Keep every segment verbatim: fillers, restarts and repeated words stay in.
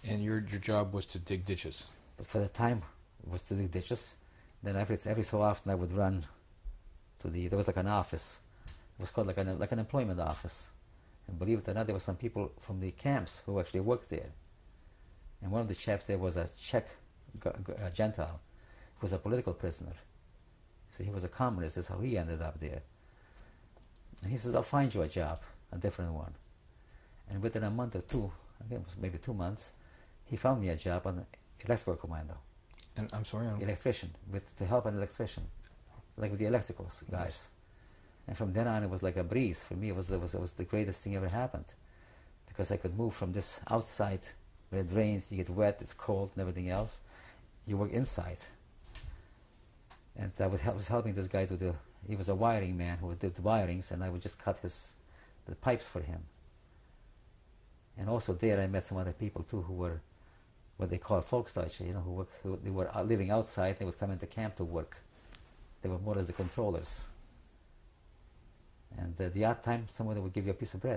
And your your job was to dig ditches? But for the time, it was to dig ditches. Then every every so often I would run to the, there was like an office. It was called like an, like an employment office. And believe it or not, there were some people from the camps who actually worked there. And one of the chaps there was a Czech a Gentile, who was a political prisoner. So he was a communist, that's how he ended up there. And he says, I'll find you a job, a different one. And within a month or two, again, it was maybe two months, he found me a job on electrical commando. And I'm sorry? I'm Electrician, with, to help an electrician, like with the electricals guys. Yes. And from then on, it was like a breeze. For me, it was, it was, it was the greatest thing ever happened. Because I could move from this outside, where it rains, you get wet, it's cold, and everything else. You work inside. And I was, was helping this guy to do, he was a wiring man who did the wirings, and I would just cut his, the pipes for him. And also there I met some other people too who were what they call Volksdeutsche, you know, who, work, who they were living outside, they would come into camp to work. They were more as the controllers. And uh, the odd time, somebody would give you a piece of bread.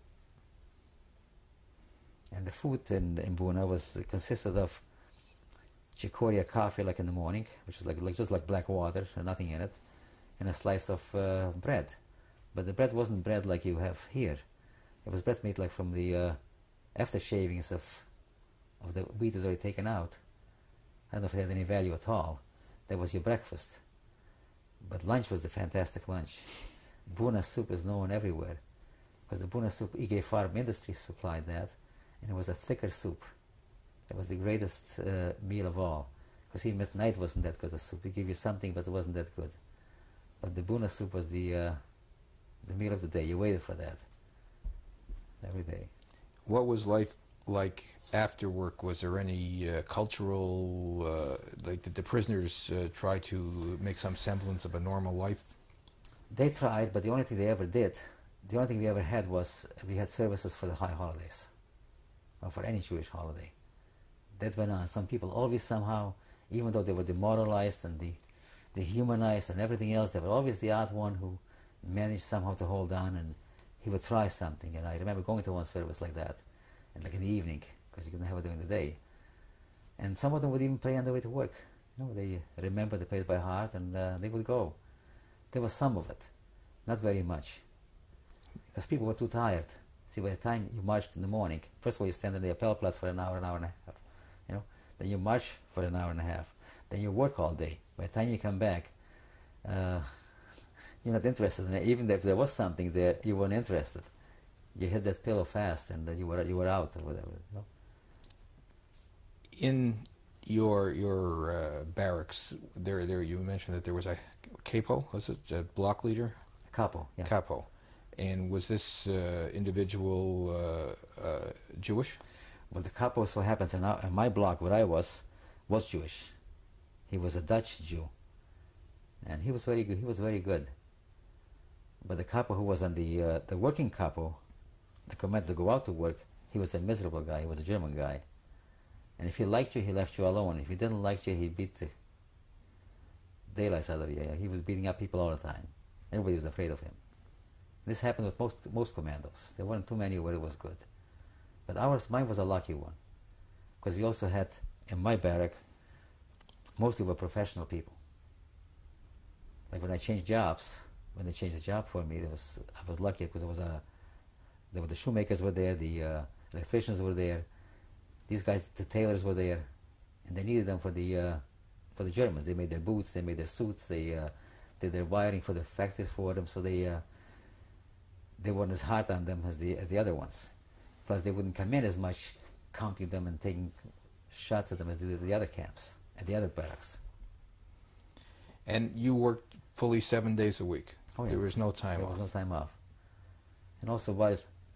And the food in, in Buna was uh, consisted of chicoria coffee, like in the morning, which is like, like just like black water, nothing in it, and a slice of uh, bread. But the bread wasn't bread like you have here. It was bread made like from the uh, after shavings of of the wheat is already taken out. I don't know if it had any value at all. That was your breakfast. But lunch was the fantastic lunch. Buna soup is known everywhere, because the Buna soup, I G Farm Industries supplied that, and it was a thicker soup. It was the greatest uh, meal of all, because even at night wasn't that good a soup. It gave you something, but it wasn't that good. But the Buna soup was the, uh, the meal of the day. You waited for that every day. What was life like after work? Was there any uh, cultural, uh, like did the prisoners uh, try to make some semblance of a normal life? They tried, but the only thing they ever did, the only thing we ever had was we had services for the high holidays, or for any Jewish holiday. That went on. Some people always somehow, even though they were demoralized and de dehumanized and everything else, they were always the odd one who managed somehow to hold on, and he would try something. And I remember going to one service like that, and like in the evening, because you couldn't have it during the day. And some of them would even pray on their way to work. You know, they remember the place by heart, and uh, they would go. There was some of it, not very much, because people were too tired. See, by the time you marched in the morning, first of all you stand on the Appellplatz for an hour, an hour and a half, you know. Then you march for an hour and a half. Then you work all day. By the time you come back, uh, you're not interested in it. Even if there was something there, you weren't interested. You hit that pillow fast, and uh, you were you were out or whatever. You know? In your your uh, barracks, there there you mentioned that there was a capo, was it a block leader? Capo, yeah. Capo, and was this uh, individual uh, uh, Jewish? Well, the capo, so happens in, our, in my block where I was, was Jewish. He was a Dutch Jew, and he was very good. He was very good. But the capo who was on the uh, the working capo, the command to go out to work, he was a miserable guy. He was a German guy, and if he liked you, he left you alone. If he didn't like you, he beat the daylights out of you. He was beating up people all the time. Everybody was afraid of him. This happened with most most commandos. There weren't too many where it was good. But ours, mine was a lucky one, because we also had, in my barrack, mostly were professional people. Like when I changed jobs, when they changed the job for me, there was, I was lucky because there was a, there were the shoemakers were there, the uh, electricians were there, these guys, the tailors were there, and they needed them for the, uh, for the Germans. They made their boots, they made their suits, they uh, did their wiring for the factories for them, so they, uh, they weren't as hard on them as the, as the other ones. Plus, they wouldn't come in as much, counting them and taking shots at them as the, the other camps, at the other barracks. And you worked fully seven days a week? Oh, yeah. There was no time there off? There was no time off. And also, while,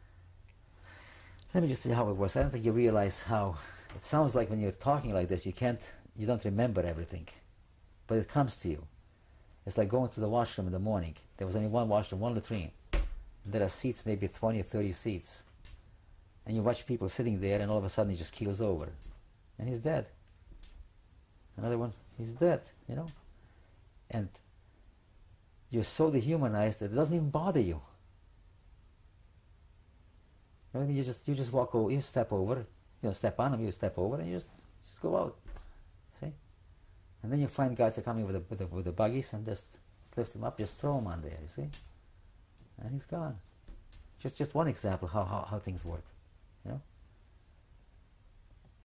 let me just see how it works. I don't think you realize how, it sounds like when you're talking like this, you can't, you don't remember everything. But it comes to you. It's like going to the washroom in the morning. There was only one washroom, one latrine. There are seats, maybe twenty or thirty seats. And you watch people sitting there, and all of a sudden he just keels over. And he's dead. Another one, he's dead, you know? And you're so dehumanized that it doesn't even bother you. You know, you just, you just walk over, you step over, You know, step on him, you step over, and you just just go out. See? And then you find guys are coming with the with the, with the buggies and just lift him up, just throw him on there. You see? And he's gone. Just just one example how how, how things work. You know.